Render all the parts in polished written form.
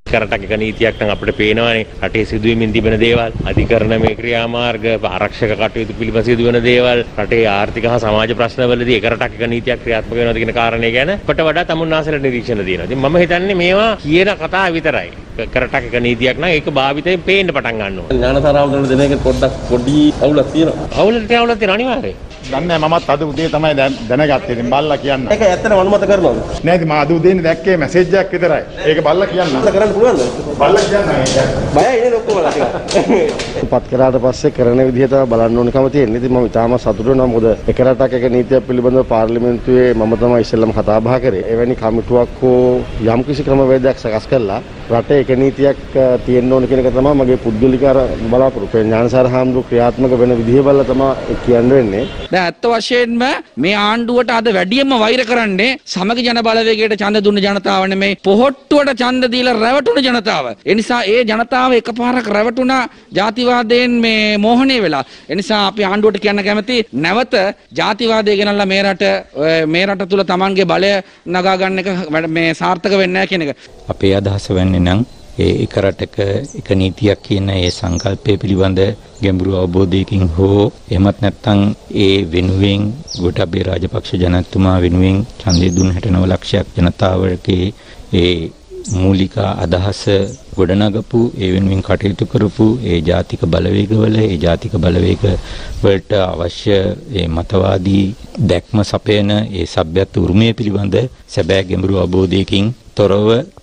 කරටක එක නීතියක් නම් අපිට පේනවානේ රටේ සිදුවෙමින් තිබෙන දේවල් අධිකරණ මේ ක්‍රියාමාර්ග ආරක්ෂක කටයුතු පිළිබඳ සිදුවෙන දේවල් රටේ ආර්ථික හා සමාජ ප්‍රශ්නවලදී ඒ කරටක එක නීතියක් ක්‍රියාත්මක වෙනවද කියන කාරණේ ගැන අපට වඩා තමුන්නාසලට නිරීක්ෂණ තියෙනවා. ඉතින් මම හිතන්නේ මේවා කියන කතා විතරයි. කරටක එක නීතියක් නම් ඒක භාවිතයෙන් පේන්න පටන් ගන්නවා. ඥානතරාවුන්ට දෙන එක පොඩ්ඩක් පොඩි අවුලක් තියෙනවා. අවුලක් තියෙනවා අනිවාර්යයෙන්. දන්නේ මමත් අද උදේ තමයි දැනගත්තේ. ඉතින් බල්ලා කියන්න. ඒක ඇත්තටම අනුමත කරනවද? නෑ ඉතින් මම අද උදේනේ දැක්කේ මැසේජ් එකක් විතරයි. ඒක බල්ලා කියන්න. ඒක කරන්න පුළුවන්ද? බල්ලා කියන්න. බයයි නේ ඔක්කොමලා ටිකක්. පත් කරාට පස්සේ කරන විදිහ තමයි බලන්න ඕනකම තියෙන්නේ. ඉතින් මම ඉතාම සතුටු වෙනවා. මොකද එක රටක් එක නීතියක් පිළිබඳව පාර්ලිමේන්තුවේ මම තමයි ඉස්සෙල්ලාම කතා බහ කරේ. එවැනි කමිටුවක් හෝ යම්කිසි ක්‍රමවේදයක් සකස් කරලා රටේ එක නීතියක් තියෙන්න ඕන කියන එක තමයි මගේ පුද්ගලික බලාපොරොත්තු. ඥානසාර හාමුදුරුවෝ ක්‍රියාත්මක වෙන විදිහ බලලා තමයි කියන්න වෙන්නේ. දැන් ඇත්ත වශයෙන්ම මේ ආණ්ඩුවට අද වැඩියෙන්ම වෛර කරන්නේ සමගි ජන බලවේගයට ඡන්ද දුන්න ජනතාව නෙමෙයි පොහොට්ටුවට ඡන්ද දීලා රැවටුණු ජනතාව. ඒ නිසා ඒ ජනතාව එකපාරක් රැවටුණා ජාතිවාදයෙන් මේ මෝහණය වෙලා. ඒ නිසා අපි ආණ්ඩුවට කියන්න කැමති නැවත ජාතිවාදය ගෙනල්ලා මේ රට තුල Tamanගේ බලය නගා ගන්න එක මේ සාර්ථක වෙන්නේ නැහැ කියන එක. අපේ අදහස වෙන්නේ නම් ඒ එක රටක එක නීතියක් කියන ඒ සංකල්පය පිළිබඳ ගැඹුරු අවබෝධයකින් හෝ එහෙමත් නැත්නම් ඒ වෙනුවෙන් ගෝඨාභය රාජපක්ෂ ජනතුමා වෙනුවෙන් ඡන්දය දුන් 69 ලක්ෂයක් ජනතාවගේ ඒ මූලික අදහස ගොඩනගපු ඒ වෙනුවෙන් කටයුතු කරපු ඒ ජාතික බලවේගවල ඒ ජාතික බලවේග වලට අවශ්‍ය ඒ මතවාදී දැක්ම සපයන ඒ සભ્યත්ව උරුමය පිළිබඳ සැබෑ ගැඹුරු අවබෝධයකින් තොරව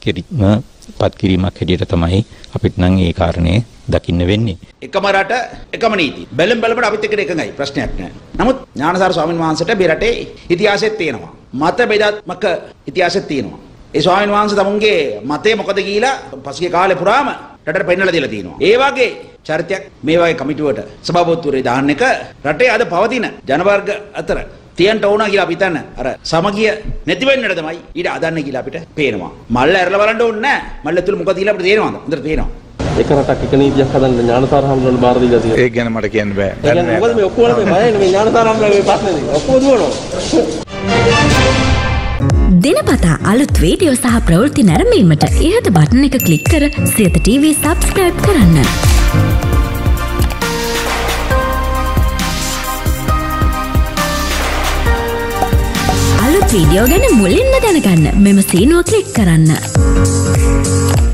පත් කිරීමක් හැටියට තමයි අපිට නම් ඒ කාරණේ දකින්න වෙන්නේ. එකම රට එකම නීති. බැලම් බලපට අපිත් එක්ක එකඟයි ප්‍රශ්නයක් නැහැ. නමුත් ඥානසාර ස්වාමීන් වහන්සේට මේ රටේ ඉතිහාසෙත් තියෙනවා. මත බෙදාත්මක ඉතිහාසෙත් තියෙනවා. ඒ ස්වාමීන් වහන්සේ තමුන්ගේ මතය මොකද කියලා පසුගිය කාලේ පුරාම රටට පෙන්නලා දීලා තියෙනවා. ඒ වගේ චරිතයක් මේ වගේ කමිටුවට සභාපතිවරේ දාන්න එක රටේ අද පවතින ජනවර්ග අතර තියන්ට ඕන කියලා අපි හිතන්න අර සමගිය නැති වෙන්නට තමයි ඊට අදන්න කියලා අපිට පේනවා. මල්ල ඇරලා බලන්න ඕනේ නැහැ. මල්ල තුල මොකද කියලා අපිට තේරෙනවද? හොඳට පේනවා. එක රටක් එක නීතියක් හදන්න ඥානසාර හාමුදුරුවෝ බාර දීලා තියෙනවා. ඒක ගැන මට කියන්න බෑ. ඒ කියන්නේ මොකද මේ ඔක්කොම මේ බයන්නේ මේ ඥානසාර හාමුදුරුවෝ මේ ප්‍රශ්නේදී. ඔක්කොම දුවනවා. දිනපතා අලුත් වීඩියෝ සහ ප්‍රවෘත්ති නැරඹීමට ඉහත බටන් එක ක්ලික් කර සියත TV subscribe කරන්න. අලුත් වීඩියෝ ගැන මුලින්ම දැනගන්න මෙම සීනුව ක්ලික් කරන්න.